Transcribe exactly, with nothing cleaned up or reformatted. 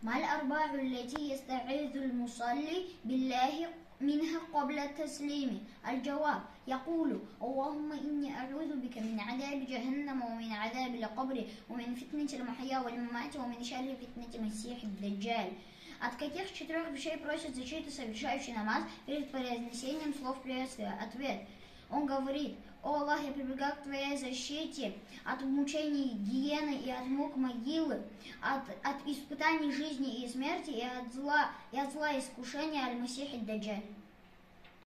ما الأربع التي يستعيذ المصلي بالله منها قبل التسليم؟ الجواب: يقول: اللهم إني أعوذ بك من عذاب جهنم ومن عذاب القبر ومن فتنة المحيا والممات ومن شر فتنة المسيح الدجال. От каких четырех вещей просит защиты совершающий намаз перед произнесением слов приветствия? Ответ: он говорит: «О Аллах, я прибегаю к Твоей защите от мучений гиены и от мук могилы, от, от испытаний жизни и смерти и от зла, и от зла искушения аль-Масих ад-Даджаль».